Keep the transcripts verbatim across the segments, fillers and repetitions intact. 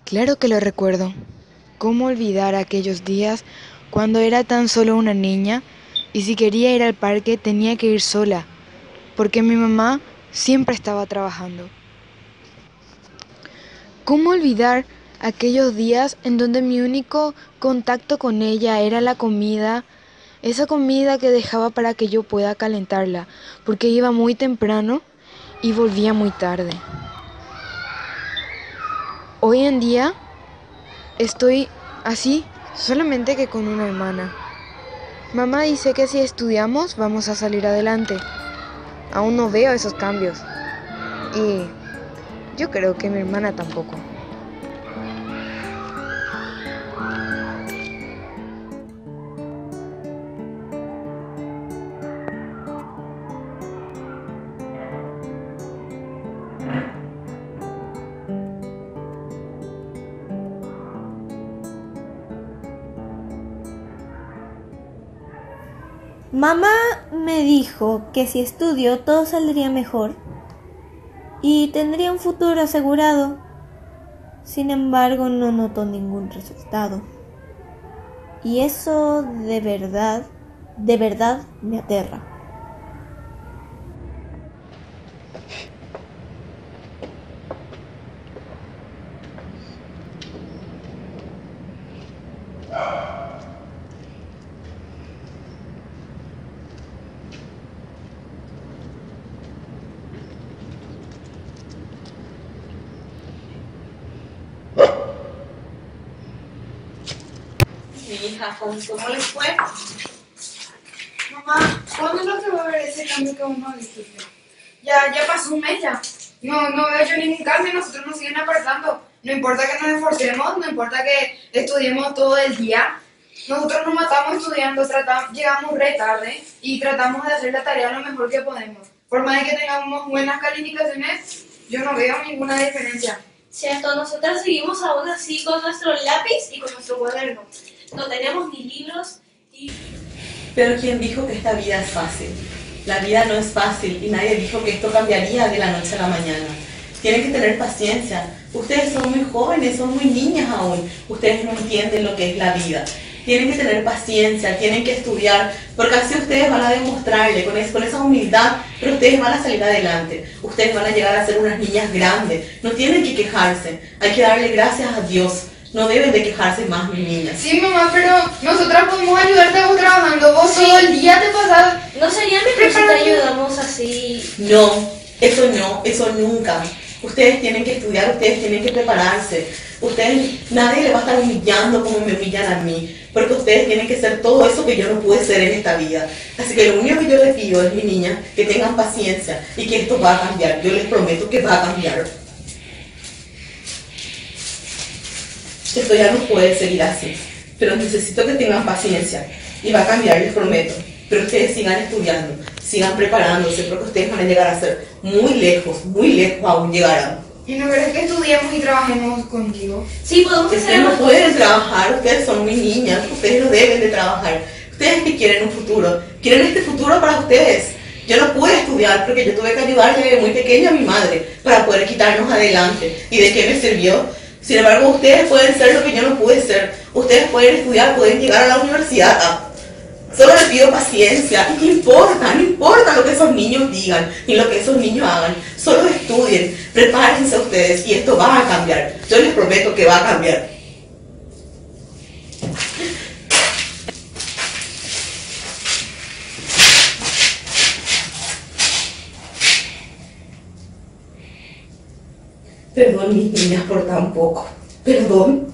Claro que lo recuerdo. ¿Cómo olvidar aquellos días cuando era tan solo una niña y si quería ir al parque tenía que ir sola, porque mi mamá siempre estaba trabajando? ¿Cómo olvidar aquellos días en donde mi único contacto con ella era la comida, esa comida que dejaba para que yo pueda calentarla, porque iba muy temprano y volvía muy tarde? Hoy en día estoy así, solamente que con una hermana. Mamá dice que si estudiamos vamos a salir adelante. Aún no veo esos cambios. Y yo creo que mi hermana tampoco. Mamá me dijo que si estudio todo saldría mejor y tendría un futuro asegurado. Sin embargo, no noto ningún resultado. Y eso de verdad, de verdad me aterra. Mi hija, ¿cómo, cómo les fue? Mamá, ¿cuándo es lo que va a haber ese cambio que vos nos dijiste? Ya, ya pasó un mes ya. No, no veo yo ningún cambio y nosotros nos siguen apartando. No importa que nos esforcemos, no importa que estudiemos todo el día. Nosotros nos matamos estudiando, tratamos, llegamos re tarde y tratamos de hacer la tarea lo mejor que podemos. Por más de que tengamos buenas calificaciones, yo no veo ninguna diferencia. Cierto, nosotras seguimos aún así con nuestro lápiz y con nuestro cuaderno. No tenemos ni libros y... Pero ¿quién dijo que esta vida es fácil? La vida no es fácil y nadie dijo que esto cambiaría de la noche a la mañana. Tienen que tener paciencia. Ustedes son muy jóvenes, son muy niñas aún. Ustedes no entienden lo que es la vida. Tienen que tener paciencia, tienen que estudiar, porque así ustedes van a demostrarle con, es, con esa humildad, pero ustedes van a salir adelante. Ustedes van a llegar a ser unas niñas grandes. No tienen que quejarse, hay que darle gracias a Dios. No deben de quejarse más, mis niñas. Sí, mamá, pero nosotras podemos ayudarte a vos trabajando. Vos Sí. todo el día te pasás... ¿No sería mejor si te ayudamos así? No, eso no, eso nunca. Ustedes tienen que estudiar, ustedes tienen que prepararse. Ustedes, nadie le va a estar humillando como me humillan a mí, porque ustedes tienen que ser todo eso que yo no pude ser en esta vida. Así que lo único que yo les pido es, mi niña, que tengan paciencia y que esto va a cambiar. Yo les prometo que va a cambiar. Esto ya no puede seguir así, pero necesito que tengan paciencia y va a cambiar, les prometo. Pero ustedes sigan estudiando, sigan preparándose, porque ustedes van a llegar a ser muy lejos, muy lejos aún llegarán. ¿Y no querés que estudiemos y trabajemos contigo? Sí, podemos hacer Ustedes no ambas pueden cosas. trabajar, ustedes son muy niñas, ustedes no deben de trabajar. Ustedes que quieren un futuro, quieren este futuro para ustedes. Yo no pude estudiar porque yo tuve que ayudarle desde muy pequeña a mi madre para poder quitarnos adelante. ¿Y de qué me sirvió? Sin embargo, ustedes pueden ser lo que yo no pude ser. Ustedes pueden estudiar, pueden llegar a la universidad. Ah, solo les pido paciencia. ¿Y qué importa? No importa lo que esos niños digan, ni lo que esos niños hagan. Solo estudien, prepárense ustedes y esto va a cambiar. Yo les prometo que va a cambiar. Perdón, mis niñas, por tan poco. Perdón.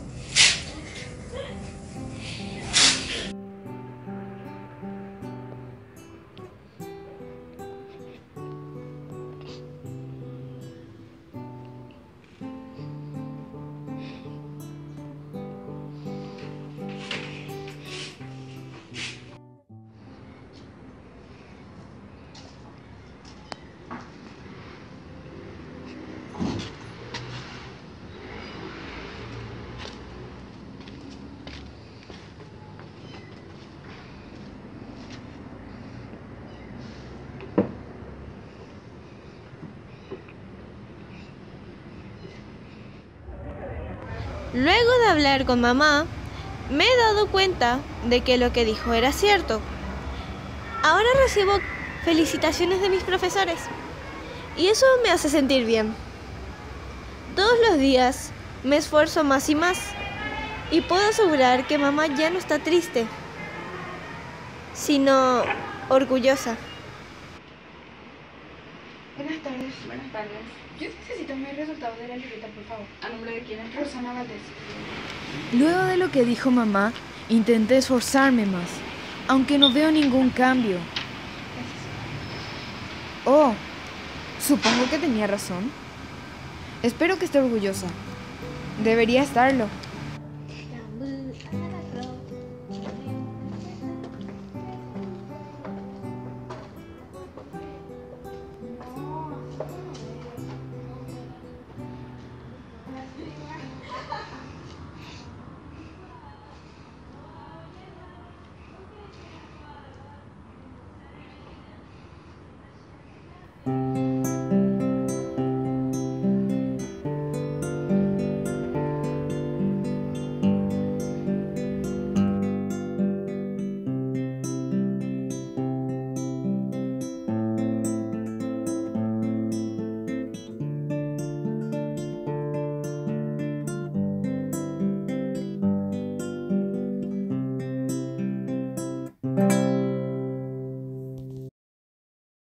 Luego de hablar con mamá, me he dado cuenta de que lo que dijo era cierto. Ahora recibo felicitaciones de mis profesores y eso me hace sentir bien. Todos los días me esfuerzo más y más y puedo asegurar que mamá ya no está triste, sino orgullosa. Buenas tardes. Buenas tardes. Yo necesito mis resultados de la libreta, por favor. ¿A nombre de quién es? Rosana Valdés. Luego de lo que dijo mamá, intenté esforzarme más, aunque no veo ningún cambio. Oh, supongo que tenía razón. Espero que esté orgullosa. Debería estarlo.